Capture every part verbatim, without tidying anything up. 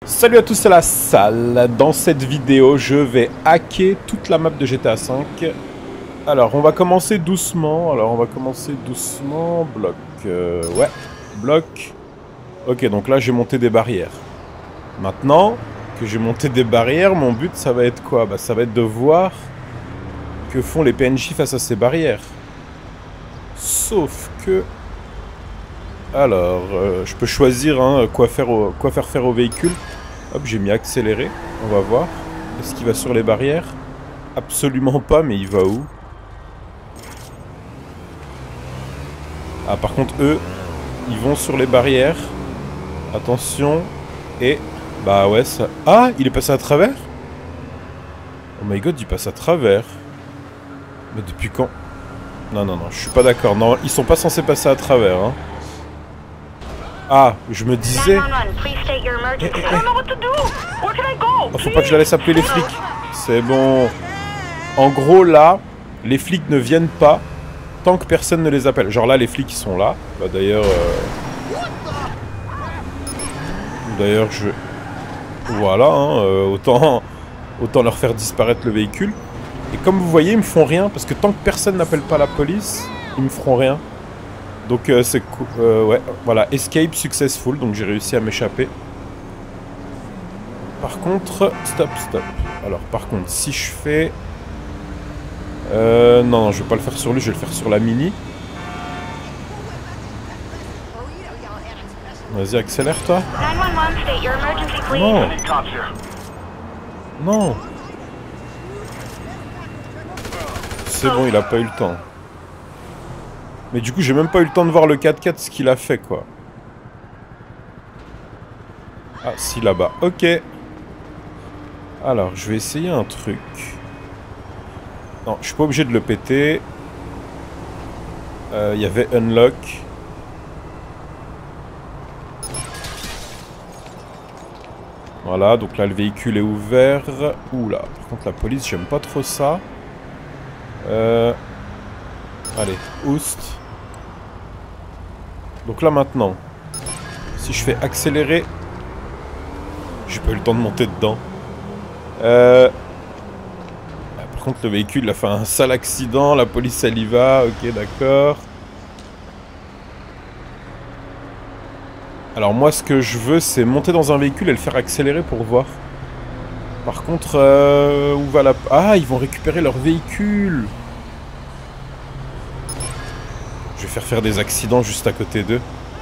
Salut à tous, c'est la salle. Dans cette vidéo, je vais hacker toute la map de G T A cinq. Alors, on va commencer doucement. Alors, on va commencer doucement. Bloc. Euh, ouais. Bloc. Ok, donc là, j'ai monté des barrières. Maintenant que j'ai monté des barrières, mon but, ça va être quoi? Bah, ça va être de voir que font les P N J face à ces barrières. Sauf que... Alors, euh, je peux choisir hein, quoi, faire au, quoi faire faire au véhicule. Hop, j'ai mis accélérer. On va voir. Est-ce qu'il va sur les barrières? Absolument pas, mais il va où? Ah, par contre, eux, ils vont sur les barrières. Attention. Et... Bah ouais, ça... Ah, il est passé à travers? Oh my god, il passe à travers. Mais depuis quand? Non, non, non, je suis pas d'accord. Non, ils sont pas censés passer à travers, hein. Ah, je me disais... Eh, eh, eh. Oh, faut pas que je la laisse appeler les flics. C'est bon. En gros, là, les flics ne viennent pas tant que personne ne les appelle. Genre là, les flics, ils sont là. Bah d'ailleurs... Euh... D'ailleurs, je... Voilà, hein, euh, autant... autant leur faire disparaître le véhicule. Et comme vous voyez, ils me font rien. Parce que tant que personne n'appelle pas la police, ils me feront rien. Donc euh, c'est cool. Euh, ouais, voilà, escape successful, donc j'ai réussi à m'échapper. Par contre, stop, stop. Alors par contre, si je fais... Euh, non, non, je vais pas le faire sur lui, je vais le faire sur la mini. Vas-y, accélère toi. Non. Non. C'est bon, il a pas eu le temps. Mais du coup, j'ai même pas eu le temps de voir le quatre quatre ce qu'il a fait, quoi. Ah, si, là-bas. Ok. Alors, je vais essayer un truc. Non, je suis pas obligé de le péter. Il euh, y avait Unlock. Voilà, donc là, le véhicule est ouvert. Oula, par contre, la police, j'aime pas trop ça. Euh... Allez, Oust. Donc là maintenant, si je fais accélérer, j'ai pas eu le temps de monter dedans. Euh... Par contre le véhicule il a fait un sale accident, la police elle y va, ok d'accord. Alors moi ce que je veux c'est monter dans un véhicule et le faire accélérer pour voir. Par contre, euh, où va la... Ah, ils vont récupérer leur véhicule. Je vais faire faire des accidents juste à côté d'eux.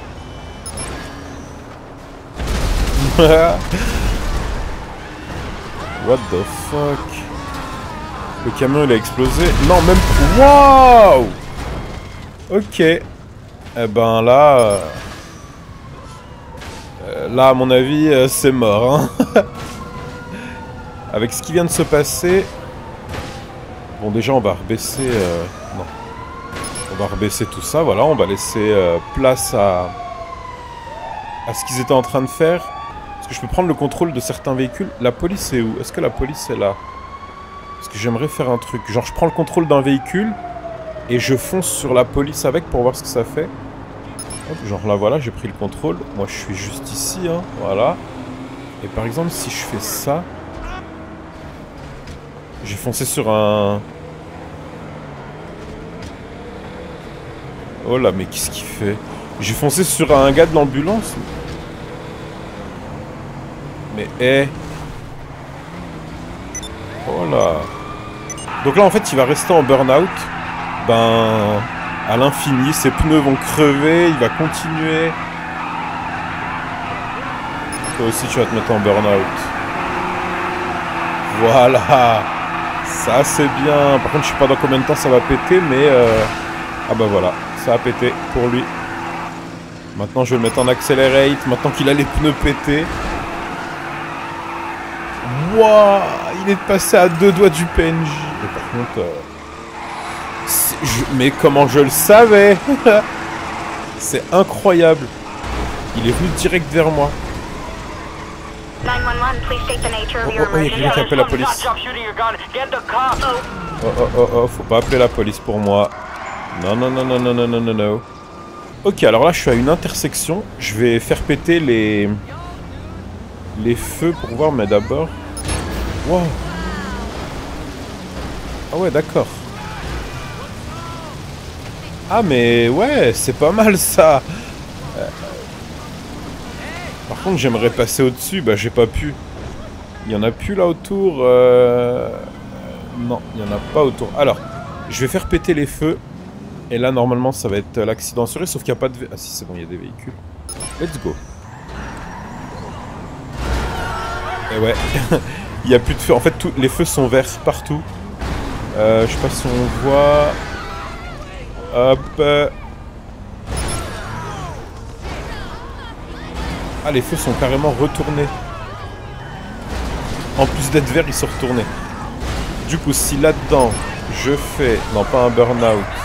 What the fuck? Le camion il a explosé. Non, même... Waouh! Ok. Eh ben là... Euh... Là, à mon avis, euh, c'est mort. Hein. Avec ce qui vient de se passer... Bon, déjà, on va rebaisser... Euh... Non. On va rebaisser tout ça, voilà, on va laisser euh, place à, à ce qu'ils étaient en train de faire. Parce que je peux prendre le contrôle de certains véhicules. La police est où? Est-ce que la police est là? Parce que j'aimerais faire un truc. Genre, je prends le contrôle d'un véhicule et je fonce sur la police avec pour voir ce que ça fait. Hop, genre là, voilà, j'ai pris le contrôle. Moi, je suis juste ici, hein, voilà. Et par exemple, si je fais ça... J'ai foncé sur un... Oh là, mais qu'est-ce qu'il fait? J'ai foncé sur un gars de l'ambulance. Mais hé. Oh là. Donc là, en fait, il va rester en burn-out. Ben... À l'infini. Ses pneus vont crever. Il va continuer. Toi aussi, tu vas te mettre en burn-out. Voilà. Ça, c'est bien. Par contre, je sais pas dans combien de temps ça va péter, mais... Euh... Ah bah voilà. Ça a pété pour lui. Maintenant je vais le mettre en accelerate. Maintenant qu'il a les pneus pétés. Wouah, il est passé à deux doigts du P N J. Et par contre... Euh, je, mais comment je le savais. C'est incroyable. Il est venu direct vers moi. Oh, oh, oh, il y a quelqu'un qui appelle la police. Oh, oh, oh, oh, faut pas appeler la police pour moi. Non, non, non, non, non, non, non, non, non. Ok, alors là, je suis à une intersection. Je vais faire péter les... les feux pour voir, mais d'abord... Wow. Ah ouais, d'accord. Ah mais ouais, c'est pas mal ça. Euh... Par contre, j'aimerais passer au-dessus, bah j'ai pas pu. Il y en a plus là autour. Euh... Non, il y en a pas autour. Alors, je vais faire péter les feux. Et là, normalement, ça va être l'accident assuré, sauf qu'il n'y a pas de... Ah si, c'est bon, il y a des véhicules. Let's go. Et ouais, il n'y a plus de feu. En fait, tout... les feux sont verts partout. Euh, je sais pas si on voit... Hop. Euh... Ah, les feux sont carrément retournés. En plus d'être verts, ils sont retournés. Du coup, si là-dedans, je fais... Non, pas un burn-out.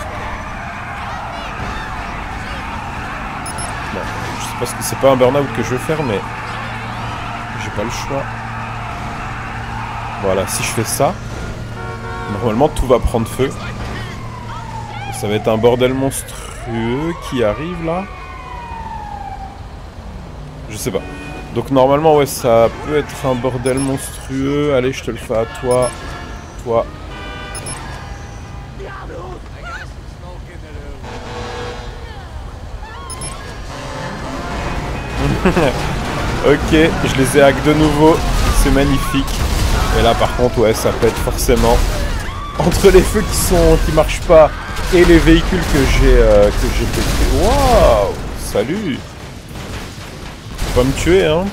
Non, je sais pas ce que... C'est pas un burn-out que je veux faire, mais... J'ai pas le choix. Voilà, si je fais ça... Normalement, tout va prendre feu. Et ça va être un bordel monstrueux qui arrive, là. Je sais pas. Donc normalement, ouais, ça peut être un bordel monstrueux. Allez, je te le fais à toi. Toi. Ok, je les ai hack de nouveau. C'est magnifique. Et là, par contre, ouais, ça pète forcément. Entre les feux qui sont qui marchent pas et les véhicules que j'ai euh, que j'ai pété. Waouh! Salut! Faut pas me tuer, hein.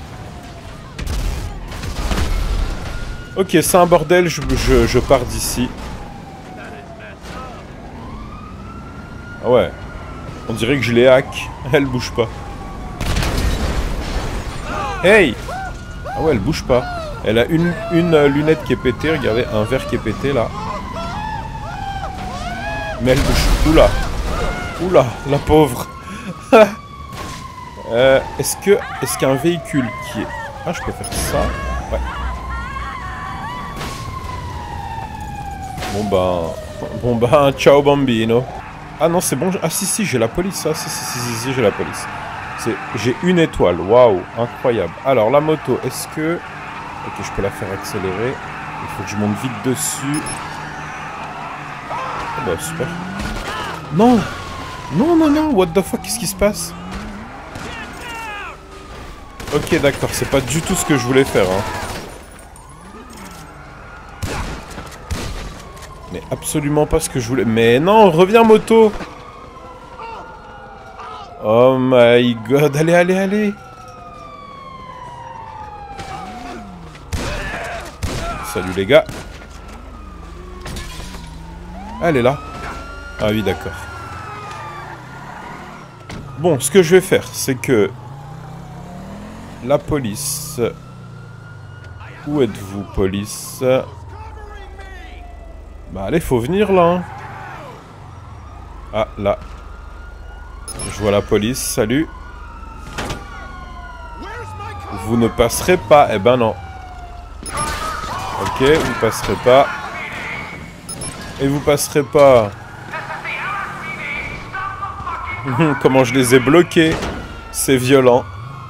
Ok, c'est un bordel, je, je, je pars d'ici. Ah ouais. On dirait que je les hack. Elle bouge pas. Hey! Ah ouais, elle bouge pas. Elle a une, une euh, lunette qui est pétée, regardez, un verre qui est pété là. Mais elle bouge. Oula! Oula, la pauvre! euh, est-ce que... Est-ce qu'il y a un véhicule qui est... Ah, je peux faire ça? Ouais. Bon bah... Bon bah, ciao bambino. Ah non, c'est bon. Ah si, si, j'ai la police. Ah si, si, si, si, si j'ai la police. J'ai une étoile. Waouh, incroyable. Alors, la moto, est-ce que... Ok, je peux la faire accélérer. Il faut que je monte vite dessus. Oh bah, super. Non! Non, non, non, what the fuck, qu'est-ce qui se passe? Ok, d'accord, c'est pas du tout ce que je voulais faire, hein. Mais absolument pas ce que je voulais... Mais non, reviens moto! Oh my god, allez, allez, allez! Salut les gars! Elle est là. Ah oui, d'accord. Bon, ce que je vais faire, c'est que... La police... Où êtes-vous, police? Bah allez, faut venir là. Hein. Ah, là. Je vois la police, salut. Vous ne passerez pas. Eh ben non. Ok, vous passerez pas. Et vous passerez pas. Comment je les ai bloqués. C'est violent.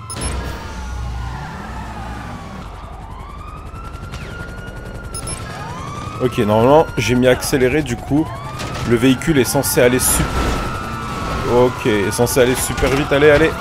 Ok, normalement, j'ai mis accéléré, du coup, le véhicule est censé aller super... Ok, est censé aller super vite, allez, allez.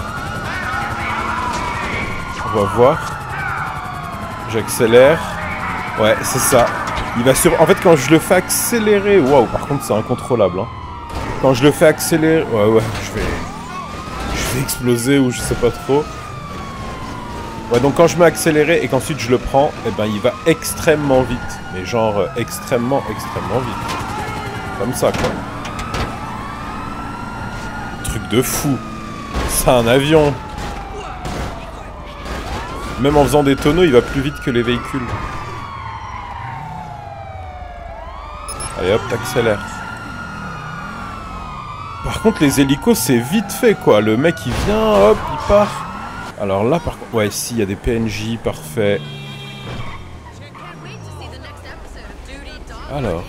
On va voir. J'accélère. Ouais, c'est ça. Il va sur... En fait, quand je le fais accélérer... Waouh, par contre, c'est incontrôlable, hein. Quand je le fais accélérer... Ouais, ouais, je vais... Je vais exploser ou je sais pas trop. Ouais, donc quand je mets accéléré et qu'ensuite je le prends, eh ben il va extrêmement vite. Mais genre euh, extrêmement, extrêmement vite. Comme ça, quoi. Truc de fou. C'est un avion. Même en faisant des tonneaux, il va plus vite que les véhicules. Allez hop, t'accélères. Par contre, les hélicos, c'est vite fait, quoi. Le mec, il vient, hop, il part. Alors là, par contre... Ouais, ici, il y a des P N J, parfait. Alors...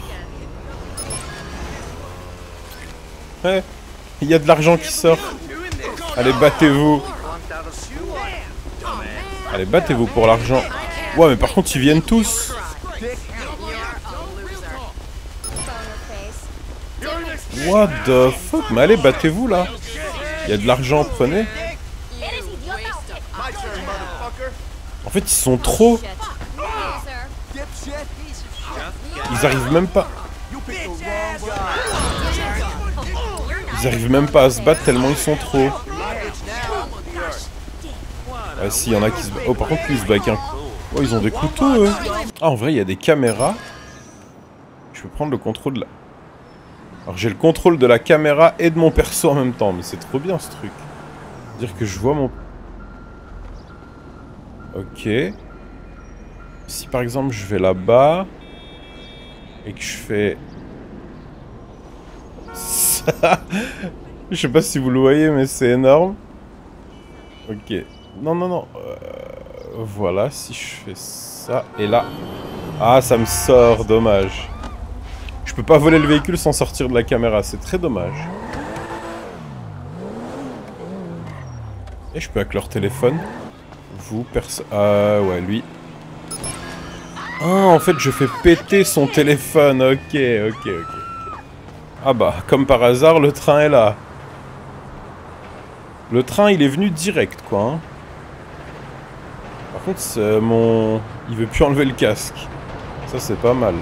Ouais, il y a de l'argent qui sort. Allez, battez-vous. Allez, battez-vous pour l'argent. Ouais, mais par contre, ils viennent tous. What the fuck? Mais allez, battez-vous là. Il y a de l'argent, prenez. En fait, ils sont trop. Ils arrivent même pas. Ils arrivent même pas à se battre tellement ils sont trop. Ah si, il y en a qui se battent. Oh, par contre, lui, il se bat avec un... Oh, ils ont des couteaux, eux. Ah, en vrai, il y a des caméras. Je peux prendre le contrôle de la... Alors, j'ai le contrôle de la caméra et de mon perso en même temps. Mais c'est trop bien, ce truc. Dire que je vois mon... Ok. Si, par exemple, je vais là-bas... Et que je fais... Ça... Je sais pas si vous le voyez, mais c'est énorme. Ok. Non, non, non. Euh, voilà, si je fais ça... Et là... Ah, ça me sort, dommage. Je peux pas voler le véhicule sans sortir de la caméra, c'est très dommage. Et je peux avec leur téléphone. Vous, personne... Ah, ouais, lui... Ah, en fait, je fais péter son téléphone. Ok, ok, ok. Ah bah, comme par hasard, le train est là. Le train, il est venu direct, quoi. Hein. Par contre, c'est mon... Il veut plus enlever le casque. Ça, c'est pas mal.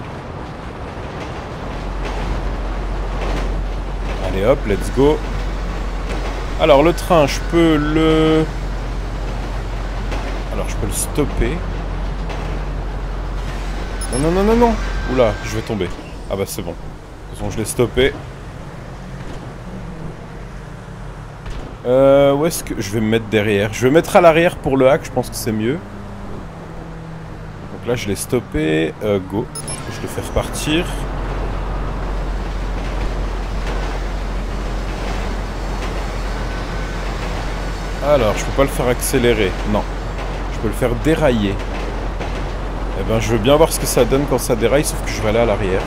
Allez, hop, let's go. Alors, le train, je peux le... Alors, je peux le stopper. Non, non, non, non, non. Oula, je vais tomber. Ah bah, c'est bon. De toute façon, je l'ai stoppé. Euh, où est-ce que... Je vais me mettre derrière. Je vais mettre à l'arrière pour le hack, je pense que c'est mieux. Donc là, je l'ai stoppé. Euh, go. Je le fais repartir. Alors, je peux pas le faire accélérer. Non. Je peux le faire dérailler. Eh ben, je veux bien voir ce que ça donne quand ça déraille, sauf que je vais aller à l'arrière.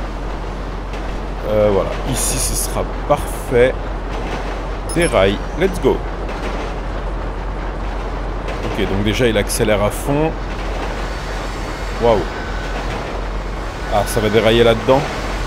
Euh, voilà. Ici, ce sera parfait. Déraille. Let's go. Ok, donc déjà, il accélère à fond. Waouh. Ah, ça va dérailler là-dedans.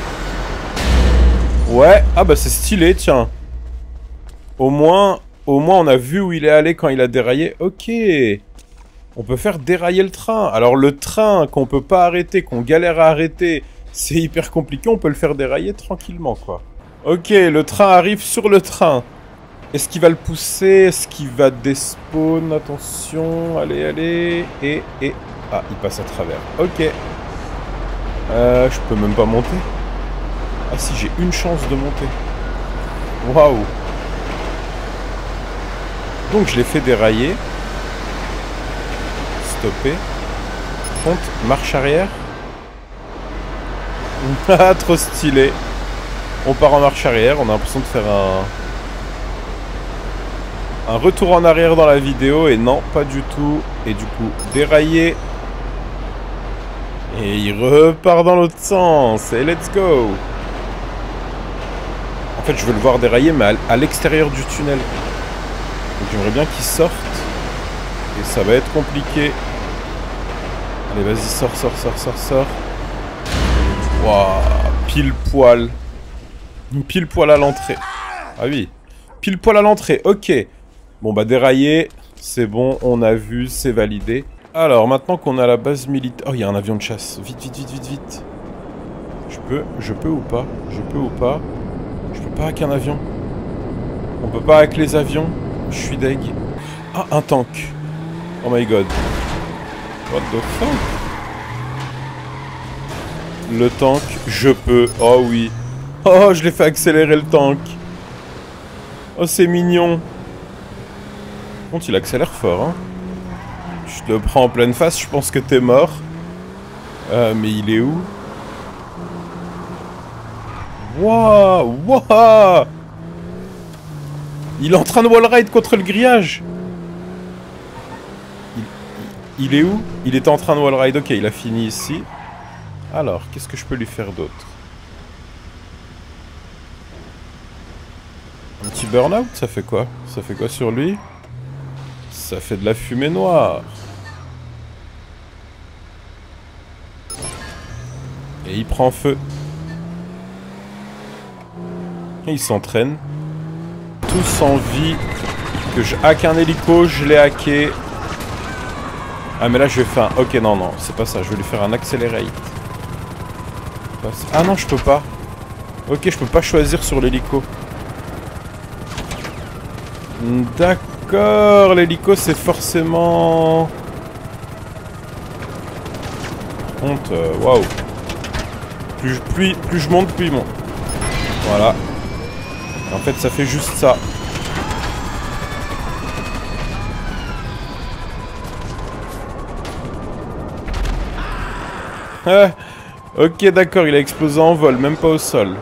Ouais. Ah bah, c'est stylé, tiens. Au moins, au moins, on a vu où il est allé quand il a déraillé. Ok. On peut faire dérailler le train. Alors le train qu'on peut pas arrêter, qu'on galère à arrêter, c'est hyper compliqué. On peut le faire dérailler tranquillement, quoi. Ok, le train arrive sur le train. Est-ce qu'il va le pousser? Est-ce qu'il va despawn? Attention, allez, allez. Et, et... Ah, il passe à travers. Ok. Euh, je peux même pas monter. Ah si, j'ai une chance de monter. Waouh. Donc je l'ai fait dérailler. Stopper. Compte, marche arrière. Ah, trop stylé. On part en marche arrière, on a l'impression de faire un... Un retour en arrière dans la vidéo, et non, pas du tout. Et du coup, dérailler. Et il repart dans l'autre sens. Et let's go. En fait, je veux le voir dérailler, mais à, à l'extérieur du tunnel. Donc j'aimerais bien qu'il sorte. Et ça va être compliqué. Allez, vas-y, sors, sors, sors, sors, sors. Waouh, pile poil. Pile poil à l'entrée. Ah oui, pile poil à l'entrée, ok. Bon bah dérailler, c'est bon, on a vu, c'est validé. Alors, maintenant qu'on a la base militaire... Oh, il y a un avion de chasse. Vite, vite, vite, vite, vite. Je peux, je peux ou pas? Je peux ou pas? Je peux pas avec un avion. On peut pas avec les avions. Je suis deg. Ah, un tank. Oh my god. What the fuck? Le tank, je peux. Oh oui. Oh, je l'ai fait accélérer le tank. Oh, c'est mignon. Par contre, il accélère fort, hein. Je te le prends en pleine face, je pense que t'es mort. Euh, mais il est où? Waouh! Waouh! Il est en train de wallride contre le grillage. Il, il est où? Il était en train de wallride. Ok, il a fini ici. Alors, qu'est-ce que je peux lui faire d'autre? Un petit burn-out, ça fait quoi? Ça fait quoi sur lui? Ça fait de la fumée noire. Et il prend feu. Et il s'entraîne. Tous en vie. Que je hack un hélico, je l'ai hacké. Ah mais là je vais faire un... Ok non non, c'est pas ça, je vais lui faire un accelerate. Ah non, je peux pas. Ok, je peux pas choisir sur l'hélico. D'accord, l'hélico c'est forcément... Honte, euh, waouh. Plus, plus, plus je monte, plus il monte. Voilà. En fait, ça fait juste ça. Ah, ok, d'accord, il a explosé en vol, même pas au sol.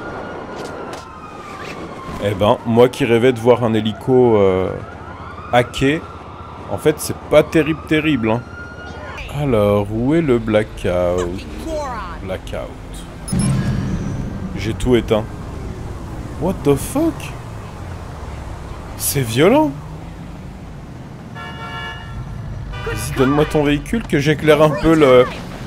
Eh ben, moi qui rêvais de voir un hélico euh, hacké, en fait, c'est pas terrible, terrible. Hein. Alors, où est le blackout? Blackout. J'ai tout éteint. What the fuck? C'est violent. Donne-moi ton véhicule que j'éclaire un peu le...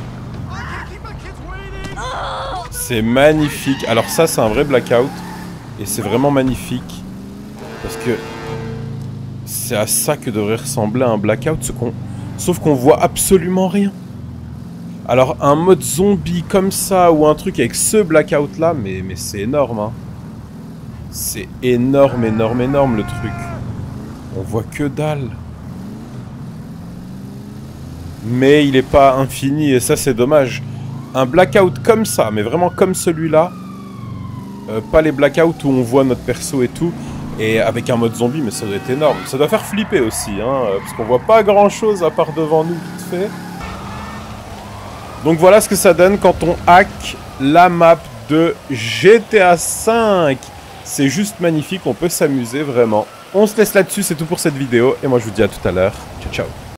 C'est magnifique. Alors ça, c'est un vrai blackout. Et c'est vraiment magnifique. Parce que... c'est à ça que devrait ressembler un blackout. Ce qu'on... Sauf qu'on voit absolument rien. Alors un mode zombie comme ça, ou un truc avec ce blackout là, mais, mais c'est énorme. Hein. C'est énorme, énorme, énorme le truc. On voit que dalle. Mais il est pas infini et ça c'est dommage. Un blackout comme ça, mais vraiment comme celui-là. Euh, pas les blackouts où on voit notre perso et tout. Et avec un mode zombie, mais ça doit être énorme. Ça doit faire flipper aussi, hein, parce qu'on voit pas grand chose à part devant nous vite fait. Donc voilà ce que ça donne quand on hack la map de G T A cinq. C'est juste magnifique, on peut s'amuser vraiment. On se laisse là-dessus, c'est tout pour cette vidéo. Et moi je vous dis à tout à l'heure. Ciao ciao.